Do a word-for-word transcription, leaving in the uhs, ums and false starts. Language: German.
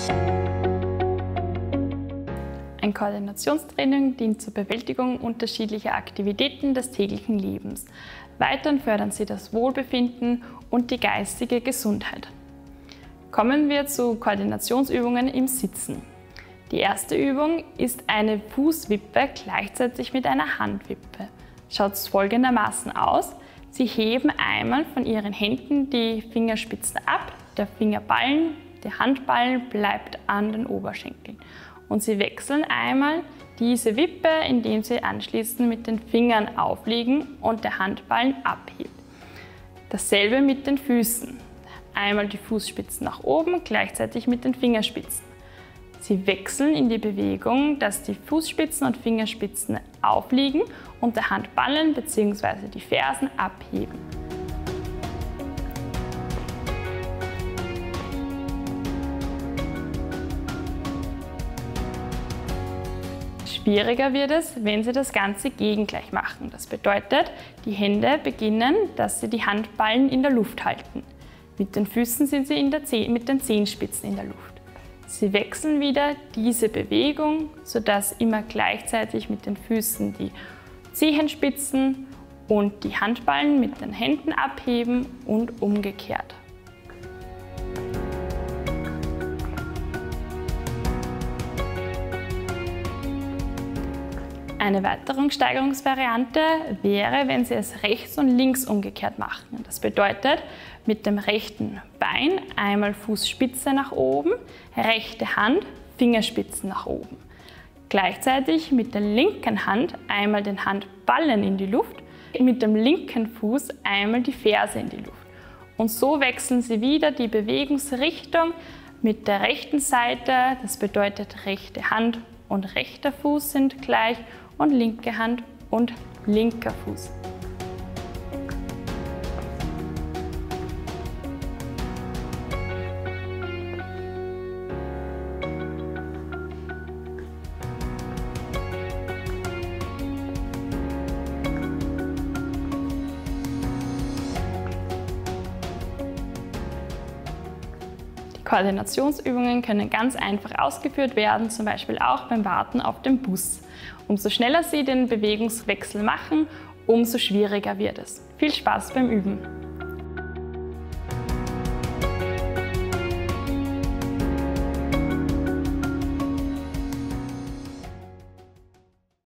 Ein Koordinationstraining dient zur Bewältigung unterschiedlicher Aktivitäten des täglichen Lebens. Weiterhin fördern sie das Wohlbefinden und die geistige Gesundheit. Kommen wir zu Koordinationsübungen im Sitzen. Die erste Übung ist eine Fußwippe gleichzeitig mit einer Handwippe. Schaut es folgendermaßen aus. Sie heben einmal von Ihren Händen die Fingerspitzen ab, der Fingerballen, der Handballen bleibt an den Oberschenkeln. Und Sie wechseln einmal diese Wippe, indem Sie anschließend mit den Fingern aufliegen und der Handballen abhebt. Dasselbe mit den Füßen. Einmal die Fußspitzen nach oben, gleichzeitig mit den Fingerspitzen. Sie wechseln in die Bewegung, dass die Fußspitzen und Fingerspitzen aufliegen und der Handballen bzw. die Fersen abheben. Schwieriger wird es, wenn Sie das Ganze gegengleich machen. Das bedeutet, die Hände beginnen, dass Sie die Handballen in der Luft halten. Mit den Füßen sind Sie in der Zeh- mit den Zehenspitzen in der Luft. Sie wechseln wieder diese Bewegung, sodass immer gleichzeitig mit den Füßen die Zehenspitzen und die Handballen mit den Händen abheben und umgekehrt. Eine weitere Steigerungsvariante wäre, wenn Sie es rechts und links umgekehrt machen. Das bedeutet, mit dem rechten Bein einmal Fußspitze nach oben, rechte Hand, Fingerspitzen nach oben. Gleichzeitig mit der linken Hand einmal den Handballen in die Luft, mit dem linken Fuß einmal die Ferse in die Luft. Und so wechseln Sie wieder die Bewegungsrichtung mit der rechten Seite, das bedeutet rechte Hand und rechter Fuß sind gleich und linke Hand und linker Fuß. Koordinationsübungen können ganz einfach ausgeführt werden, zum Beispiel auch beim Warten auf den Bus. Umso schneller Sie den Bewegungswechsel machen, umso schwieriger wird es. Viel Spaß beim Üben!